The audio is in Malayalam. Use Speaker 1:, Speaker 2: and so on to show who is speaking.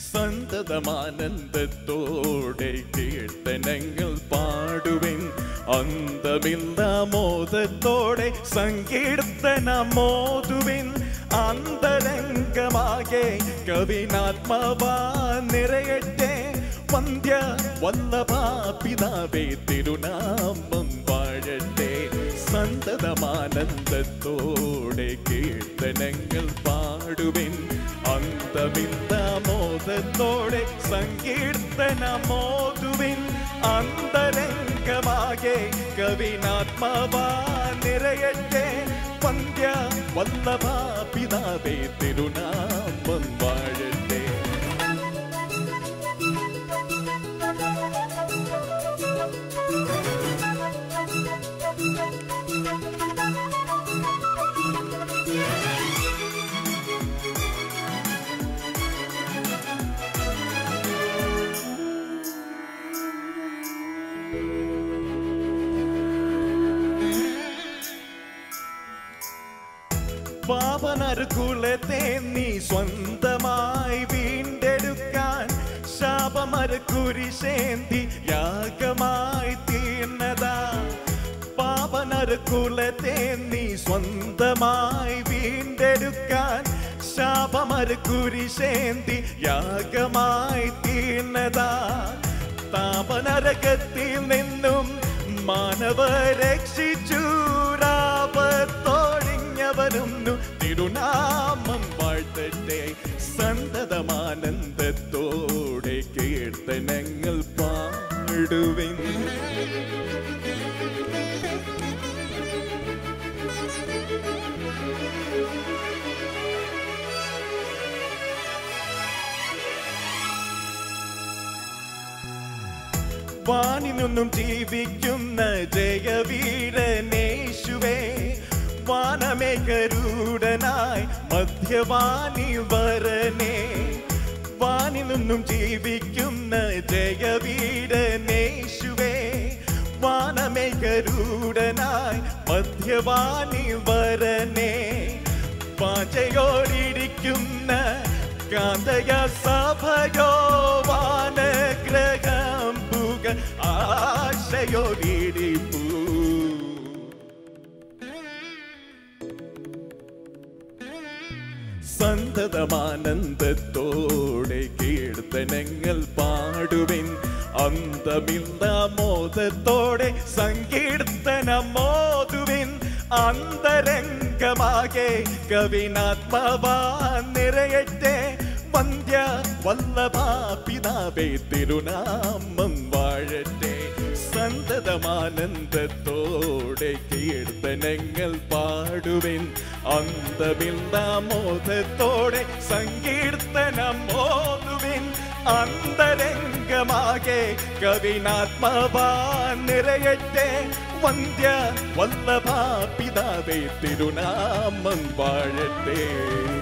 Speaker 1: സന്തതമാനന്ദത്തോടെ കീർത്തനങ്ങൾ പാടുവിൻ അന്തമില്ലാമോദത്തോടെ സങ്കീർത്തനമോതുവിൻ അന്തരംഗമാകെ കവിനാത്മാവാ നിറയട്ടെ വന്ദ്യ വല്ലഭ പിതാവേ തിരുനാമം വാഴട്ടെ സന്തതമാനന്ദത്തോടെ കീർത്തനങ്ങൾ പാടുവിൻ അന്തമില്ലാമോദത്തോടെ സങ്കീർത്തനമോതുവിൻ അന്തരംഗമാകെ കവിനാത്മാവാ നിറയട്ടെ വന്ദ്യ വല്ലഭ പിതാവേ തിരുനാമം വാഴട്ടെ പാപനറുകുലത്തെ നീ സ്വന്തമായി വീണ്ടെടുക്കാൻ ശാപമറുകുരിശേന്തി യാഗമായി തീർന്നതാ പാപനറുകുലത്തെ നീ സ്വന്തമായി വീണ്ടെടുക്കാൻ ശാപമറുകുരിശേന്തി യാഗമായി തീർന്നതാ താപനരകത്തിൽ നിന്നും മാനവരക്ഷിച്ചു രാപത്തോടിഞ്ഞവനൊന്നു തിരുനാമം വാഴ്ത്തട്ടെ സന്തതമാനന്ദത്തോടെ കീർത്തനങ്ങൾ പാടുവിൻ വാനിനൊന്നും ജീവിക്കുന്ന ജയവീരനേശുവേ വാനമേഘരൂഢനായി മധ്യവാനിൽ വരനേ വാനിനൊന്നും ജീവിക്കുന്ന ജയവീരനേശുവേ വാനമേഘരൂഢനായി മധ്യവാനിൽ വരനേ വാചയോടിരിക്കുന്ന കാന്തയ സഭയോ വാനഗ്രഹം പുക ആശയോടിരിപ്പൂ സന്തതമാനന്ദത്തോടെ കീർത്തനങ്ങൾ പാടുവിൻ അന്തമില്ലാമോദത്തോടെ സങ്കീർത്തനമോതുവിൻ അന്തരംഗമാകെ കവിനാത്മാവാ നിറയട്ടെ വന്ദ്യ വല്ലഭ പിതാവേ തിരുനാമം വാഴട്ടെ സന്തതമാനന്ദത്തോടെ കീർത്തനങ്ങൾ പാടുവിൻ അന്തമില്ലാമോദത്തോടെ സങ്കീർത്തനമോതുവിൻ അന്തരംഗമാകെ കവിനാത്മാവാ നിറയട്ടെ വന്ദ്യ വല്ലഭ പിതാവേ തിരുനാമം വാഴട്ടെ